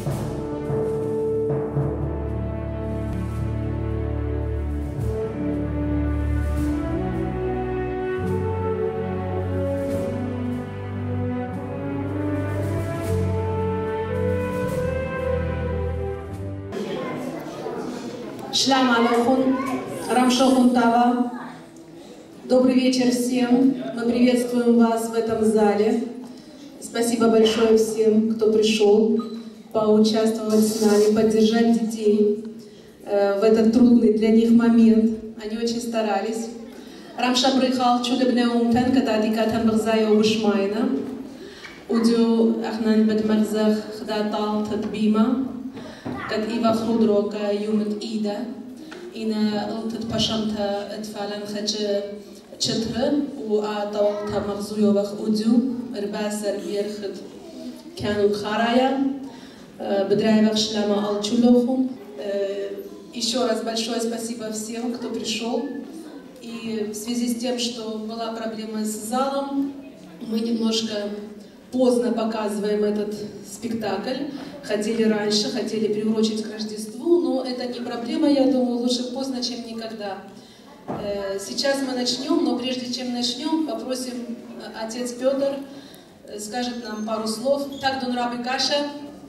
Шлям алейхум, рамшохун тава. Добрый вечер всем. Мы приветствуем вас в этом зале. Спасибо большое всем, кто пришел поучаствовать с нами, поддержать детей в этот трудный для них момент. Они очень старались. Рамша прихал чудебне умтен, кататика тамбрзая убышмайна. Удю ахнан бетмерзах хдатал татбима. Kad Iva Khudroka Jumet Ida, Ina Ultet Pashamta Etfalen Khadje Chetre, U Atawta Marzuyovach Udu, Erbasar Birchid Kanu Atouraya, Бедраевах Шлама Алчулоху. Еще раз большое спасибо всем, кто пришел. И в связи с тем, что была проблема с залом, мы немножко поздно показываем этот спектакль. Хотели раньше, хотели приурочить к Рождеству, но это не проблема, я думаю, лучше поздно, чем никогда. Сейчас мы начнем, но прежде чем начнем, попросим отец Петр скажет нам пару слов. Так, дон рабы каша,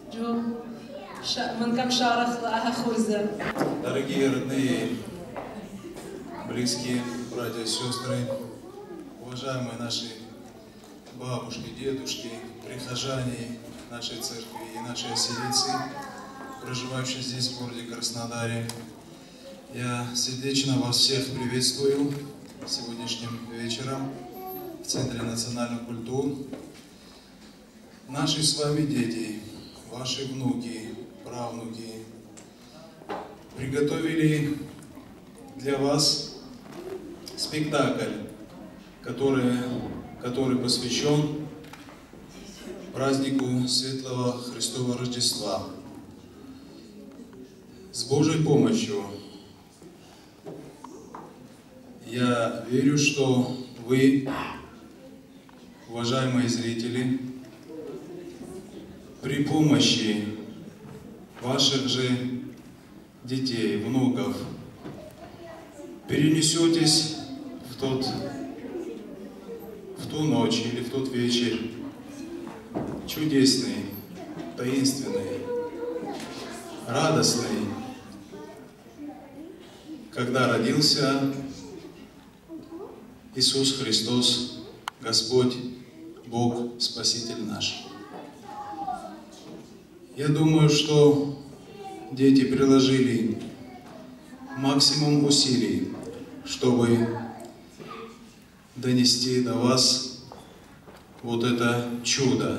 манкам шарах ахурза. Дорогие родные, близкие, братья и сестры, уважаемые наши бабушки, дедушки, прихожане нашей церкви и наши ассирийцы, проживающие здесь, в городе Краснодаре. Я сердечно вас всех приветствую сегодняшним вечером в Центре национальной культуры. Наши с вами дети, ваши внуки, правнуки приготовили для вас спектакль, который посвящен празднику Светлого Христового Рождества. С Божьей помощью я верю, что вы, уважаемые зрители, при помощи ваших же детей, внуков, перенесетесь в ту ночь или в тот вечер, чудесный, таинственный, радостный, когда родился Иисус Христос, Господь, Бог, Спаситель наш. Я думаю, что дети приложили максимум усилий, чтобы донести до вас вот это чудо.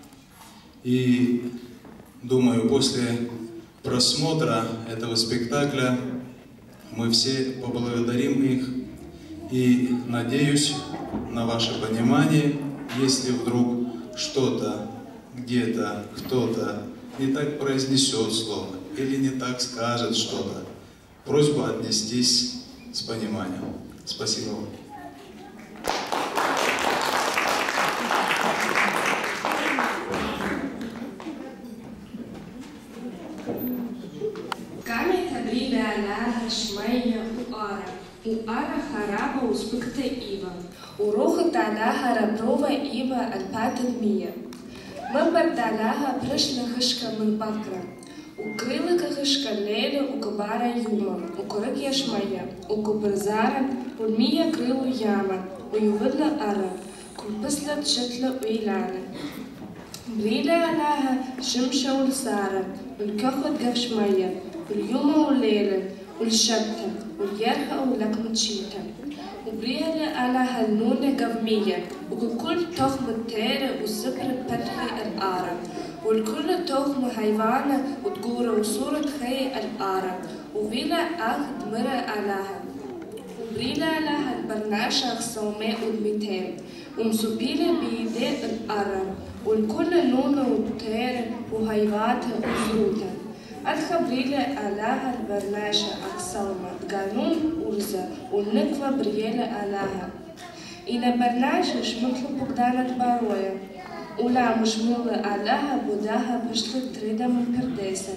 И думаю, после просмотра этого спектакля мы все поблагодарим их. И надеюсь на ваше понимание, если вдруг что-то, где-то, кто-то не так произнесет слово или не так скажет что-то, просьба отнестись с пониманием. Спасибо вам. Уара хараба успыкта ива. Уроха таляха раброва ива альпатадмия. Мабар таляха пришла хышка мылбакра. Укрыла кахышка леля укабара юма. Укорык яшмая. Укубарзара пульмия крылу яма. Уювыдла ара. Кульпысла тшитла уилана. Брила аляха шимша улсара. Улькахот гавшмая. Ульюма улеля. Улшабта. والجرح ولكم تشيتا وبريها على هالنونة قومية وكل تخم التارة والسكر بفتح الآرة والكل تخم حيوانة وتقورة وصورة خي الآرة وفيلا أخد مرة علىها وبريلا على هالبرناشة صوماء والميتين ومسوبيلة بيدي الآرة والكل نونة وتارة وحيواتها وصورتها الخبريلة آلاها البرناشة أقصالما قانون أرزة والنكفة بريالة آلاها إن برناشة شمطلو بقدانة باروية Ула мушмила Аллаха Будаха пришли тридам пердеса.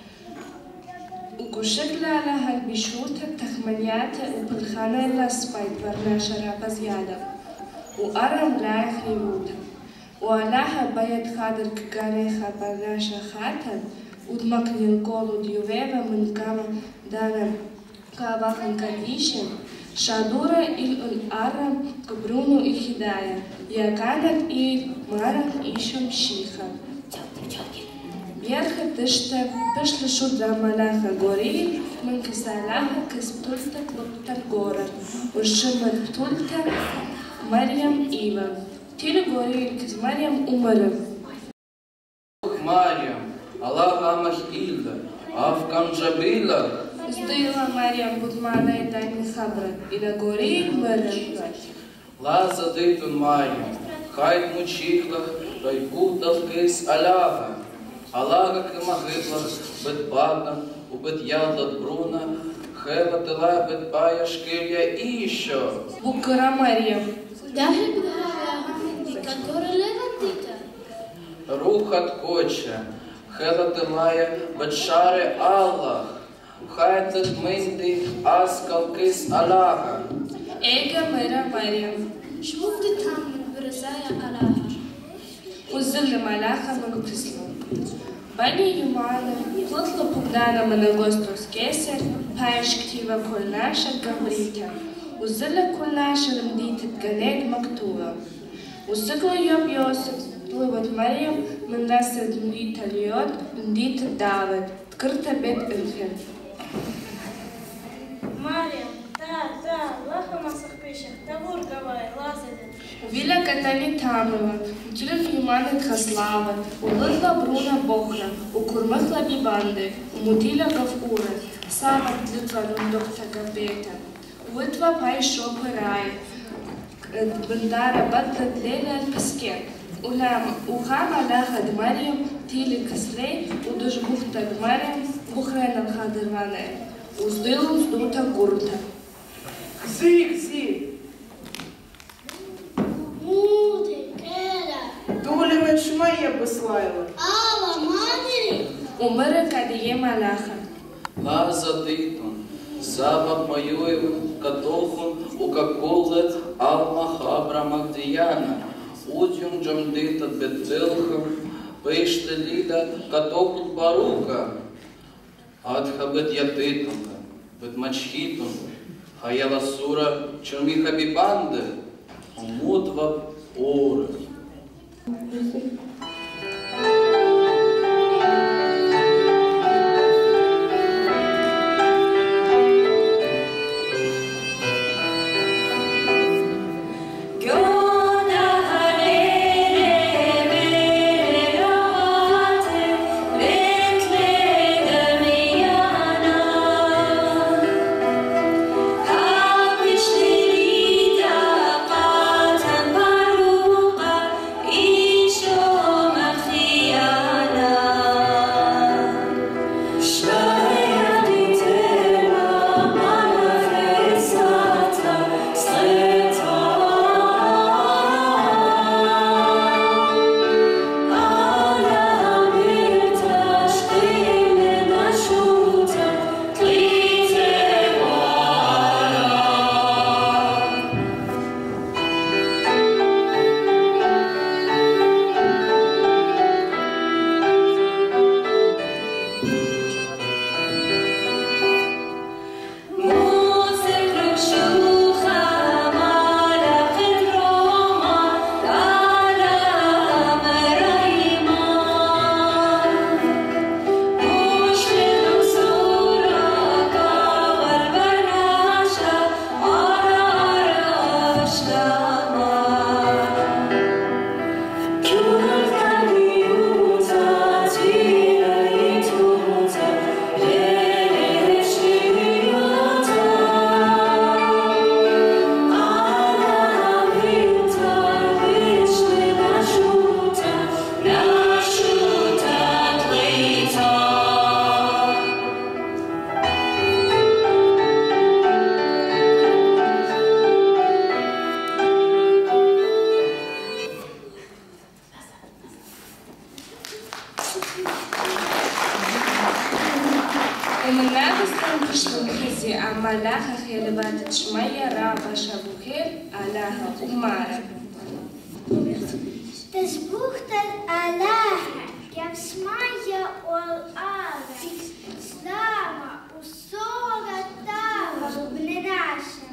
وكشكل على هالبيشوتة تخمنياتة وبالخانة لا سبايت برنا شرابة زيادة وأرم لا يخيوتة وعلاها بيت خادر كغاريخة برنا شخاتة ودمكلين قولو ديوبيبا من كاما دانا كاباخن كاليشن شادورة الأرم كبرونو الهداية يا كانت مرم إيشم شيخة Бjerха тъща, пъшла шудра малаха гори, мънка салаха къс птулта клоптар гора. Ушъмът птулта Мариям Ива. Тили гори къс Мариям умара. Мариям, Аллаха амах Илда, Авкам Джабила. Стоила Мариям будмана и дайни хабра, и на гори мъра. Лаза дейтун Мариям, хайт мучихлах, райкутах къс Аллаха. Аллаха кемагитлах, бет батан, убет ялдат бруна, хева тела бет бая шкелья еще. Букара Мариям. Даже бдахаха, который леватита. Рухат коча, хела телая бет шаре Аллах, хайтет минди аскал кис Аллаха. Ега мера Мариям. شوفت تام برزايا علىها. Узылли малаха мъгписла. Бани юмана, плътла погдана манагостос кесер, паеш ктива колнаша гамрита. Узыла колнаша рымдитет ганег мактула. Усыгла йоб Йосиф, плыват Мариям, мандаса рымдита льот, рымдитет давет, ткърта бет инфен. Мариям, та, лаха масахпишах, тавур гавай, лазеде. Увиля Катани Тамова, утилен юманет хаслава, улътла бруна бохра, укурмъхла бибанде, умутиля гавура, сава длитва рундокта габета, уитва пай шопа рая, бандара батла длеля песке, ухама лаха дмариям, тили каслей, удужбухта дмариям, бухрена хадырване, уздылу уздута гурта. Зик! Муди, кера. Доля мен шмая послала. Ава, матери. Умъра кадие малаха. Лаза дейтун, забаб моюев, катохун, укаколет алма хабра Магдияна, удюм джамдитат бетвилхам, пейште лида катохун барука, адха бет ятитунга, бет мачхитунга, хаяла сура чумиха бибанде, умутва оры. Show ومنافسة بشلوكزي عملاها خيلبات شمية رابا شابوكير علاها أمارة تسبوخت الآلهة كيف شمية والآرة سلامة وصورة تاوة وبنراشة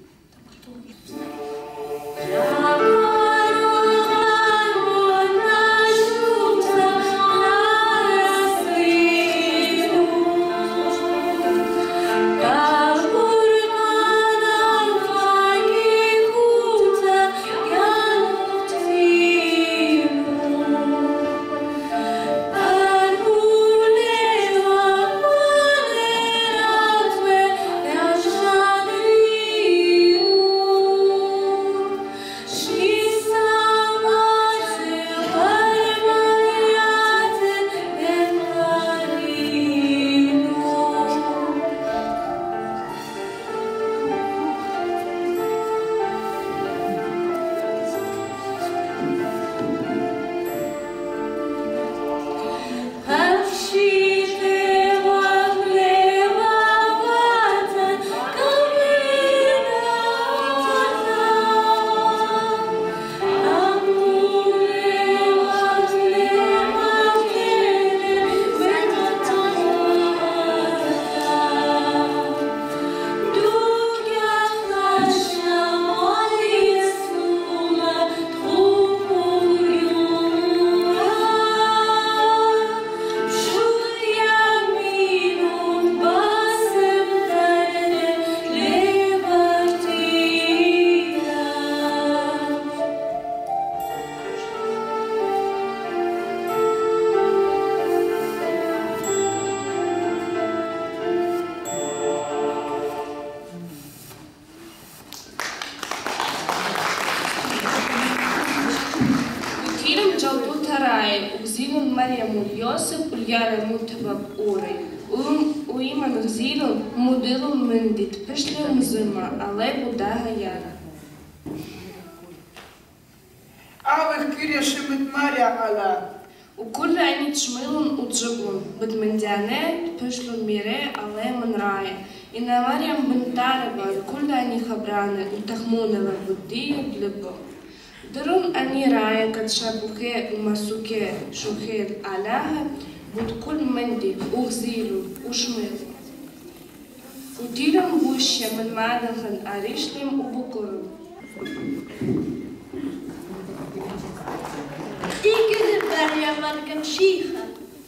مريم ويوسف واليارا متبب أوري وإما نغزيلو موديلو من دي تبشلو مزيما علي بوداها يارا أول كيريا شمت ماريا على وكل عيني تشميلون وتجبون بدمنديانات تبشلو ميري علي من راية إن مريم بنتاربا كل عيني خبرانة وتخمونة بدية بلبو درون أني راية كتشابوكي وماسوكي شوخيل علاها بود كل مندي وغزيلو وشميلو وديرم بوشي من معنخن أريشلم وبكرم تيجي بريا مركب شيخة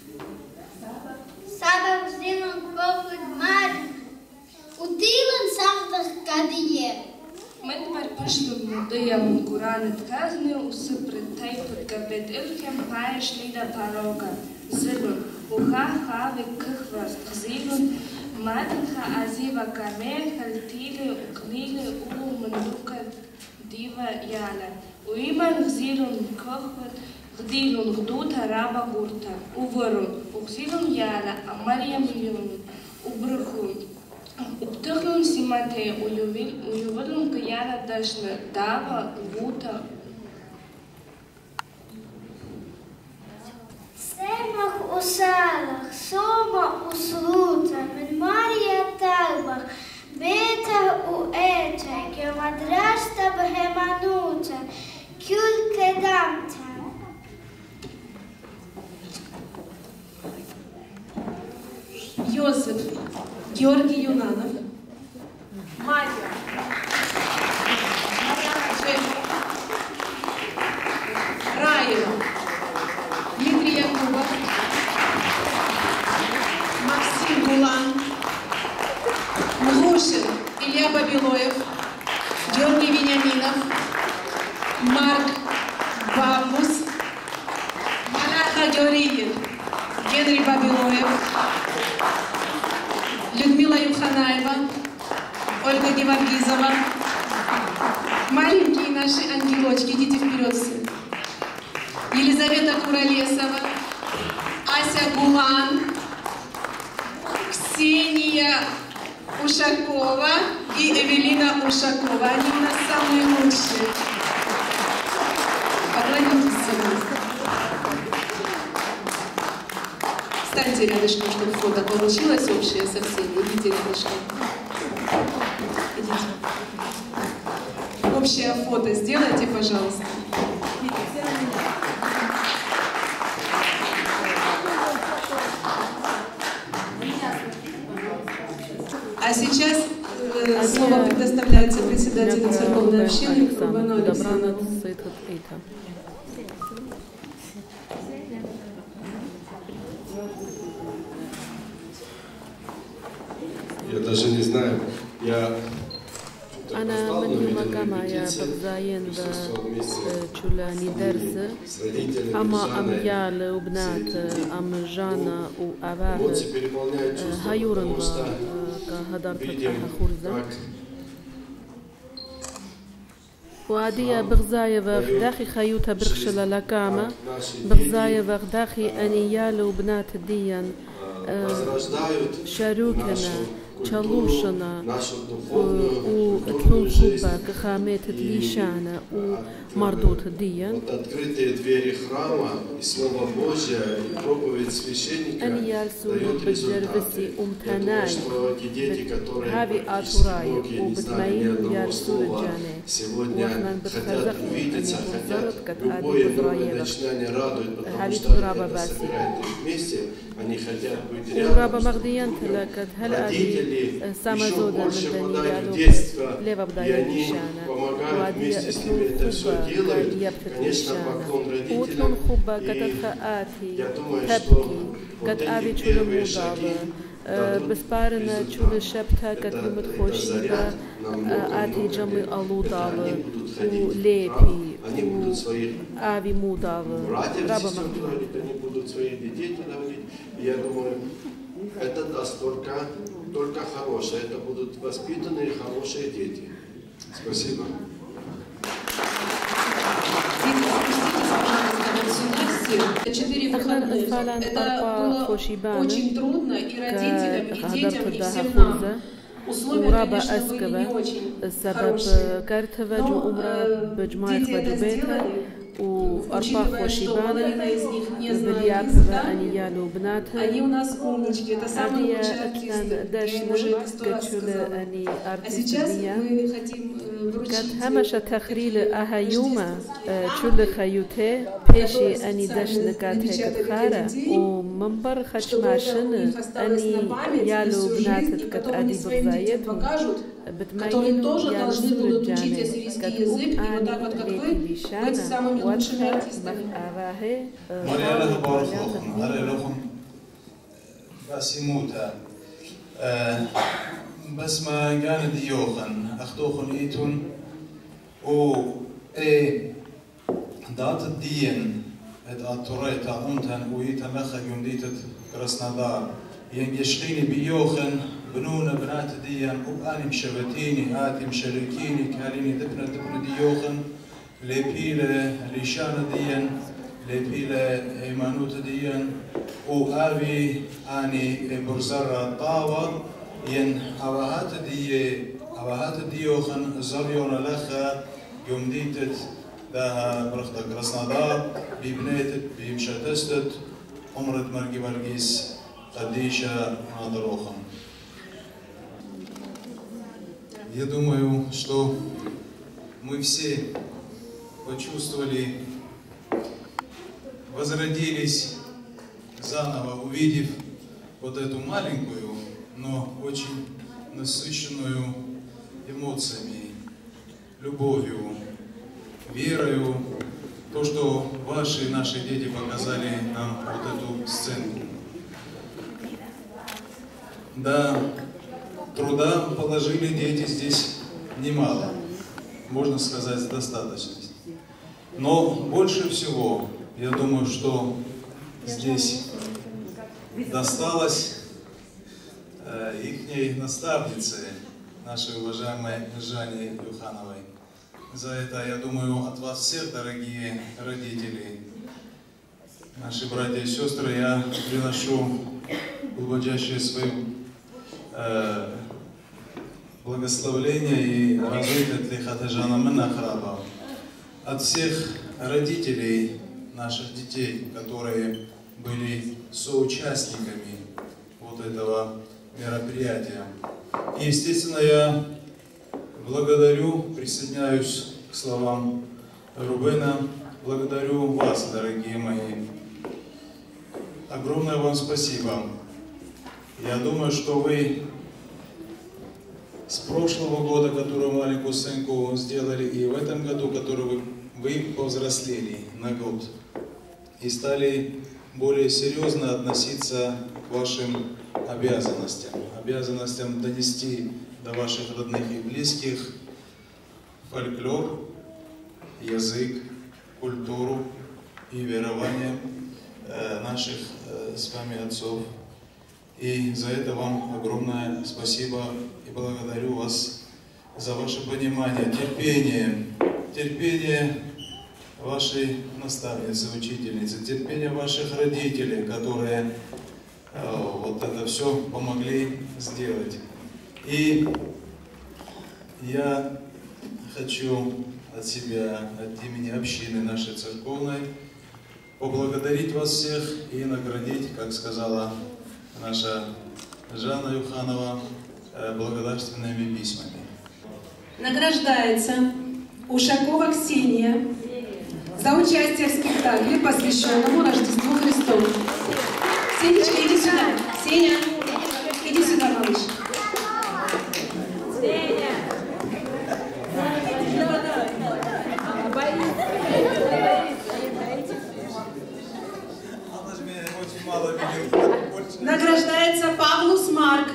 سبب زينون كوفد ماري وديلن سافدخ كادية من بربشلو المضية من قرآن تكازني وسبرتاي بتقبت إلكم بايش ليدا باروغا زلون وخا وكخواس تغزيلون مادنخا عزيبا كامل خلتيلي وقليلي ومندوكا ديفا يالا وإما نغزيلون كخوات غديلون غدوتا رابا غورتا وورون وغزيلون يالا مريم يون وبرخون وبتخلون سيماتي ويوبلون كيالا داشنا دابا غوتا سمخ وسالخ سوما وسروتا من ماريا تالبخ بيتا وإيتا كمدرسة بهمانوتا كل كدامتا Йосиф, Георгий Юнанов, Марья, Раева, Дмитрий Якубов, Максим Гулан, Мглушин, Илья Бабилоев, Георгий Вениаминов, Марк Бамбус, Манаха Георгиев, Генри Бабилоев, Людмила Юханаева, Ольга Геваргизова. Маленькие наши ангелочки, идите вперед все. Елизавета Куролесова, Ася Гулан, Ксения Ушакова и Эвелина Ушакова. Они у нас самые лучшие. Поклонитесь, Встаньте рядышком, чтобы фото получилось общее со всеми. Идите рядышком. Идите. Общее фото сделайте, пожалуйста. А сейчас слово предоставляется председателю церковной общины Курбану Александру. Я даже не знаю, я أنا من مكان يا بغزاين بشولا ندرس أما أميال وبنات أم جانا وأباه هايورن كهدرت خورزة وعادية بغزاية وغداخي خيوتها برخشلة لكامة بغزاية وغداخي أنيال وبنات الديان شاروكنا Чалушина, у Тлунхуба, Кахамет Тлишана, у Мардут Диян. Открытые двери храма и Слово Божье, и проповедь священника дает результаты. Я думаю, что эти дети, которые практически не знали ни одного слова, сегодня хотят увидеться, хотят любое новое начинание радует, потому что это собирает их вместе, они хотят быть рядом. Родители еще больше подарок детства, и они помогают вместе с ними это все делают. Конечно, поклон родителям. И я думаю, что вот эти первые шаги Безпарна чули шепта, как любит хошига, ати джамы алудавы, у лепи, у ави мудавы, раба магдавы. Они будут своих детей туда водить. Я думаю, это даст только хорошее. Это будут воспитанные хорошие дети. Спасибо. Четыре выходных. Это было очень трудно и родителям, и детям, и всем нам. Условия, конечно, были не очень хорошие. Но дети это сделали. Учитывая, что половина из них не знает языка, они у нас умнички, это самые лучшие артисты, и уже это 100 раз сказала. А сейчас мы хотим вручить... همش تخریل اهیوما چول خیوته پیشی انی دشنکات هکت خاره و منبر خشماشن انی یالو بناتت کت ادی بغزایت которые тоже должны будут учить ассирийский язык, и вот так вот, как вы, быть самыми лучшими артистами. Марьяна Барухлохун, Арелохун, Басимута, Басма Гана Диохан, Ахтохун Итун, О Дата Диен, это Atouraya Унтан, Уита Меха Гюмдитет Krasnodar, Янгешлини Биохан, بنونا بنات ديان وأنا مشبتيني هاتي مشاركيني كاليني دبنا ديوخن لبيلة ليشانا ديان لبيلة إيمانوت ديان وأبي أني برزرة طاوة ين هواهات ديوخن زريونا لخا يوم ديتت ده برخت كراسنودار ببنيتت بمشاتستت عمرت مرقي برقيس قديشة نادروخن. Я думаю, что мы все почувствовали, возродились заново, увидев вот эту маленькую, но очень насыщенную эмоциями, любовью, верою, то, что ваши и наши дети показали нам вот эту сценку. Да, труда положили дети здесь немало, можно сказать, с достаточностью. Но больше всего, я думаю, что здесь досталось ихней наставнице, нашей уважаемой Жане Юхановой. За это, я думаю, от вас всех, дорогие родители, наши братья и сестры, я приношу глубочайшие свои благословления и развития для Хаджана Менахраба. От всех родителей наших детей, которые были соучастниками вот этого мероприятия. И, естественно, я благодарю, присоединяюсь к словам Рубена, благодарю вас, дорогие мои. Огромное вам спасибо. Я думаю, что вы с прошлого года, который маленькую сынку сделали, и в этом году, который вы повзрослели на год и стали более серьезно относиться к вашим обязанностям донести до ваших родных и близких фольклор, язык, культуру и верование наших с вами отцов. И за это вам огромное спасибо и благодарю вас за ваше понимание, терпение вашей наставницы, учительницы, терпение ваших родителей, которые вот это все помогли сделать. И я хочу от себя, от имени общины нашей церковной, поблагодарить вас всех и наградить, как сказала наша Жанна Юханова, благодарственными письмами. Награждается Ушакова Ксения за участие в спектакле, посвященному Рождеству Христову. Сенечка, иди сюда. Сеня, иди сюда, малыш. Награждается Павлус Марк.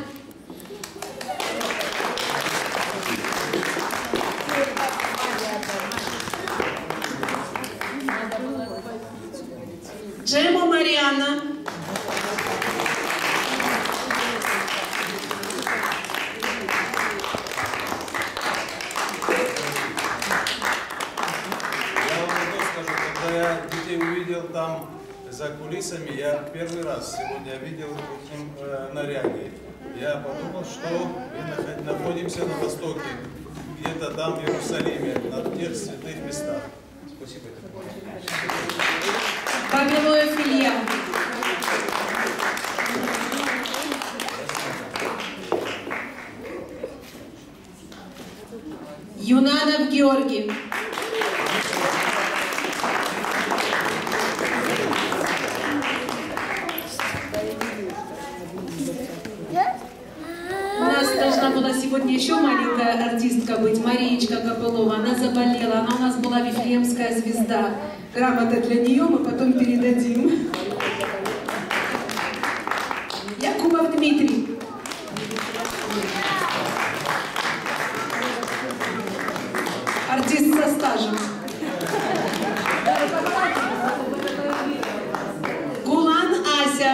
Джема Мариана. Я вам одно скажу, когда я детей увидел там за кулисами, я первый раз сегодня видел их наряды. Я подумал, что мы находимся на Востоке, где-то там, в Иерусалиме, на тех святых местах. Спасибо. Бабилоев Илья. Юнанов Георгий. У нас должна была сегодня еще маленькая артистка быть, Мариечка Копылова. Она заболела, она у нас была вифлеемская звезда. Грамота для нее мы потом передадим. Якубов Дмитрий. Артист со стажем. Гулан Ася.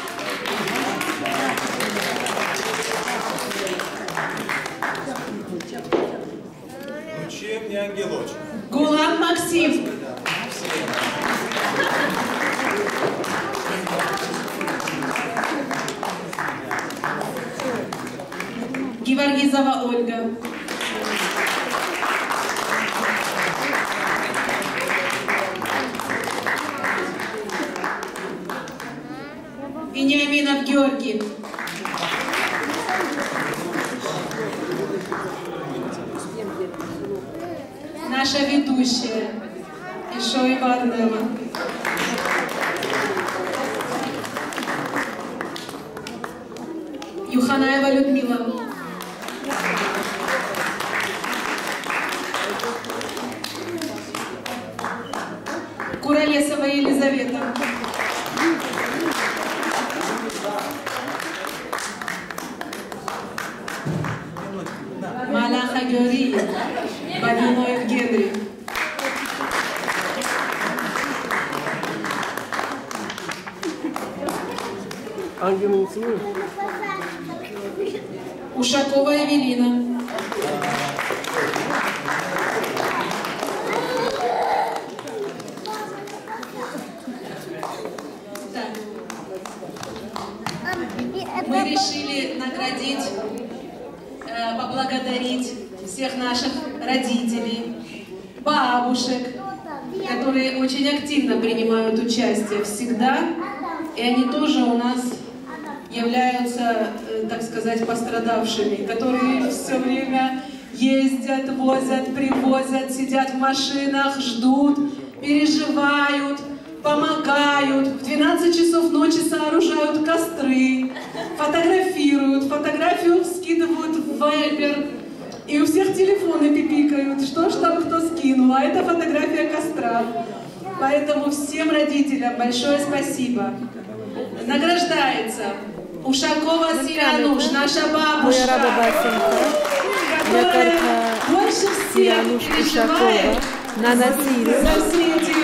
Ну чем не ангелочек? Гулан Максим. Геворгизова Ольга. Вениаминов Георгий. Наша ведущая Ишои Варнева. Юханаева Людмила. Куролесова Елизавета. Малаха Георгий. Бабилоев Генри. Ушакова Эвелина. Так. Мы решили наградить, поблагодарить всех наших родителей, бабушек, которые очень активно принимают участие всегда И они тоже у нас являются, так сказать, пострадавшими, которые все время ездят, возят, привозят, сидят в машинах, ждут, переживают, помогают, в 12 часов ночи сооружают костры, фотографируют, фотографию скидывают в Вайбер, и у всех телефоны пипикают, что ж там кто скинул, а это фотография костра. Поэтому всем родителям большое спасибо. Награждается Ушакова Сирануш, наша бабушка, которая больше всех переживает за все эти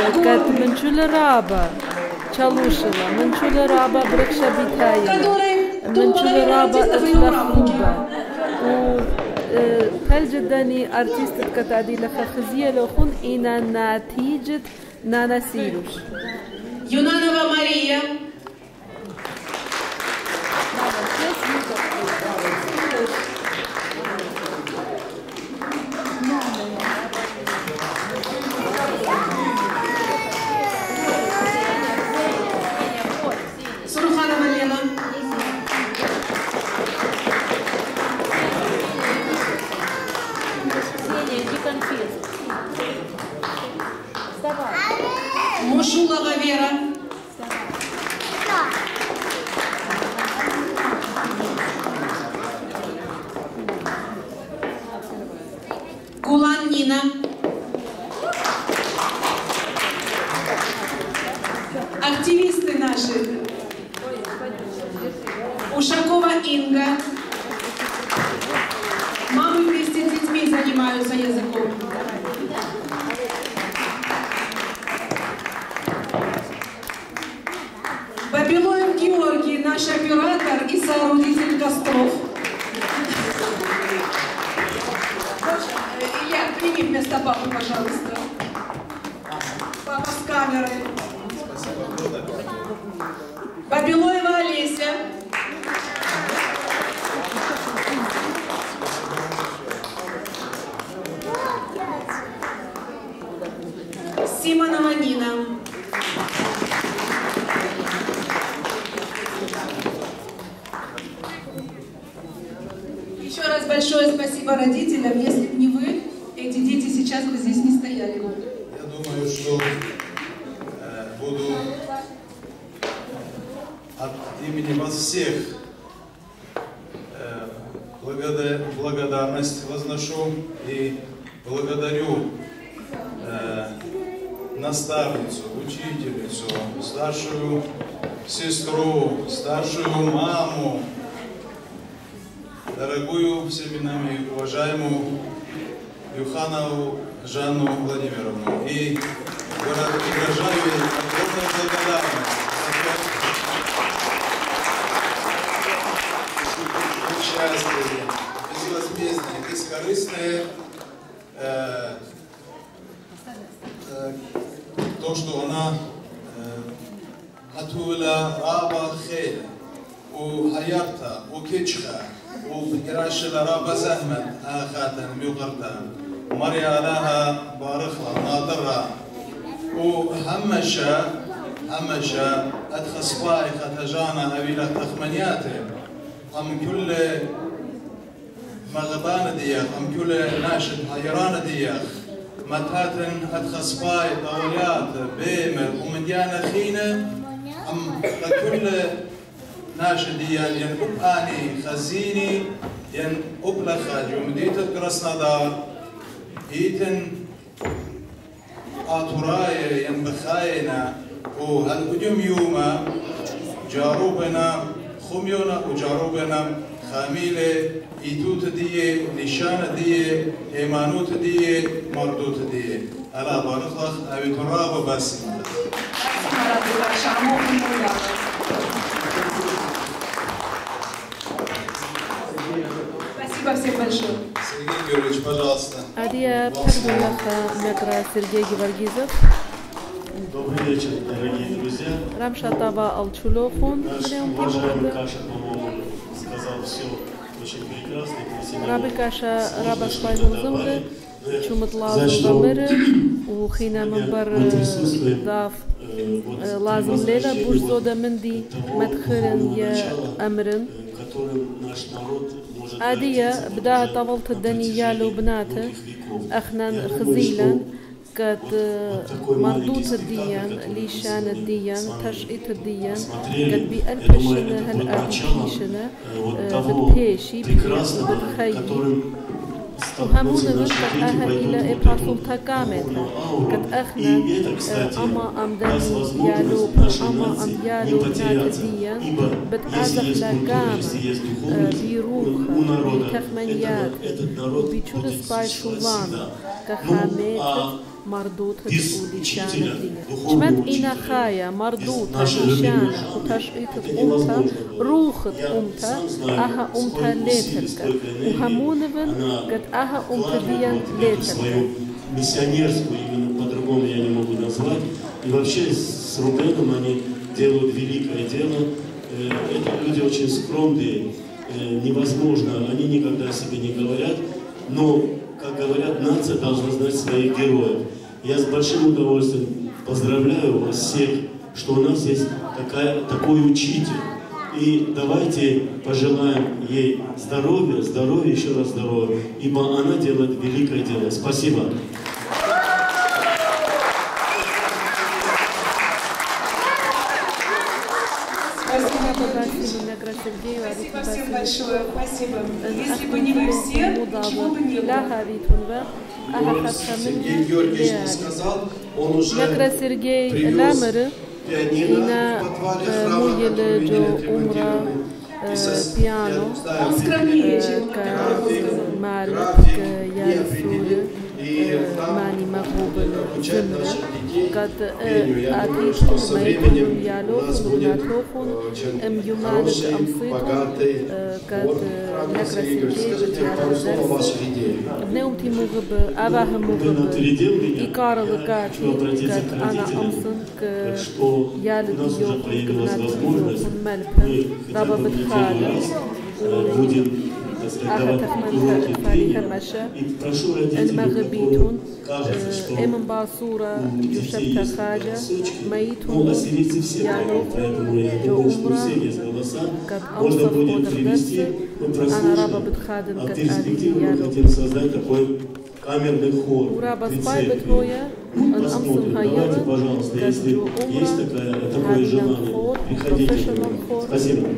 تلجدني ارتيست كتعدي لك خزيه لخون إنا نتيجة نانا سيروش Юнанова Мария. Суруханова Лена. Мушулова Вера. Кулан Нина. Активисты наши. Ушакова Инга. Мамы вместе с детьми занимаются языком. Бабилоев Георгий, наш оператор и соорудитель костров. Илья, прими вместо папы, пожалуйста. Папа с камерой. Бабилоева Олеся. Симонова Нина. Еще раз большое спасибо родителям. Если бы не вы, эти дети сейчас бы здесь не стояли. Я думаю, что буду от имени вас всех благодарность возношу и благодарю наставницу, учительницу, старшую сестру, старшую маму, дорогую всеми нами уважаемую Юханову Жанну Владимировну. И выражаю ей огромную благодарность за участие, безвозмездное, бескорыстное, то, что она готовила раба Хеля, у Хаябта, у Кичха, у Герашила раба Захмет, Ахатан, Мюгартан, Мария Алаха, Барыхла, Надра, у Хамаша, Адхаспай, Хатажана, Авила Тахманяте, أم كل مغبان دياخ أم كل ناشد حيران دياخ متاتن أتخصباي طوليات بيمر ومديانا خينة أم كل ناشد ديال ين أباني خزيني ين أبلخا جمديت كراسنودار هيتن آتورايا ين بخاينا وهالقدم يوما جاروبنا خميونا وجاروبنا خاميلة إيتوت ديه نشانة ديه إيمانوت ديه مردوت ديه ألا بارخلخ أبي تراب بس Спасибо всем большое. Сергей Георгиевич, пожалуйста. Адия Пхагулаха Мекра Сергей Геворгизов. Добрый вечер, дорогие друзья. Рамшатава Алчулохун. Наш уважаемый Каша, по-моему, сказал все очень прекрасно. Раби Каша Раба Свайзумзумре, Чуматлав Замыры, Ухина Мамбар Дав لازم ليلة بوش زودة مندي مدخرن يا أمرن عادية بداها طولت الدنيا يالو بناته أخنا خزيلا قد مردوت الديان ليشان الديان تشقيت الديان قد بألبشنا هالأبيشنا بالبيشي بالخيي وهمون من قد أهل إلى إبراسول تقامتها قد أخنا أما أمدني يالو أما أم يالو بنات الديان بتأزخ لقام بيروخ بتخمنيات وبيشول سباي شولان كخامات مردود ولشان الدين شمت إنا خايا مردود لشان وتشقيت أمتا روخت أمتا أها أمتا ليتلك وهمونبن قد أها أمتا ديان ليتلك миссионерскую, именно по-другому я не могу назвать. И вообще с Рубеном они делают великое дело. Это люди очень скромные, невозможно, они никогда о себе не говорят, но, как говорят, нация должна знать своих героев. Я с большим удовольствием поздравляю вас всех, что у нас есть такой учитель. И давайте пожелаем ей здоровья, здоровья, еще раз здоровья, ибо она делает великое дело. Спасибо. Спасибо всем большое. Спасибо. Если бы не вы все, ничего бы не было. Сергей Георгиевич не сказал, он уже привез пианино в подвале храма, который ныне отремонтированы. piano, график, не определил. И нам обучать наших детей пению. Я думаю, что со временем у нас будет очень хороший, богатый хор Франции. Игорь, скажите пару слов о ваших идеях. и Карл Гати, как она Амсон, что у нас уже появилась возможность, мы хотя бы неделю раз будем давать уроки пения. И прошу родителей, которым кажется, что у детей есть голосочки, но ассирийцы все поют, поэтому я думаю, что у всех есть голоса, можно будет привести, мы прослушаем, а в перспективе мы хотим создать такой камерный хор. Посмотрим. Давайте, пожалуйста, если есть такое желание, приходите к нам. Спасибо.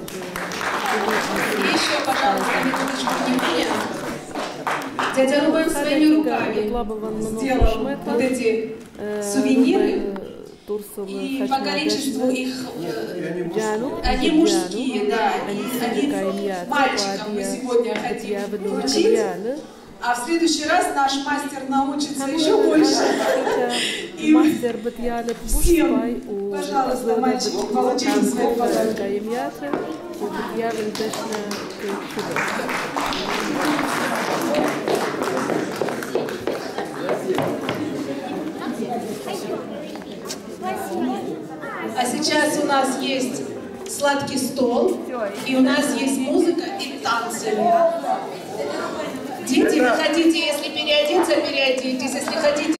Еще, пожалуйста, минуточку внимания. Дядя Рубен своими руками сделал вот эти сувениры, и по количеству их, они мужские, да, они мальчикам мы сегодня хотим вручить. А в следующий раз наш мастер научится еще больше. И всем, пожалуйста, мальчики, получите свои подарки. А сейчас у нас есть сладкий стол, и у нас есть музыка и танцы. Дети, вы хотите, если переодеться, переоденьтесь. Если хотите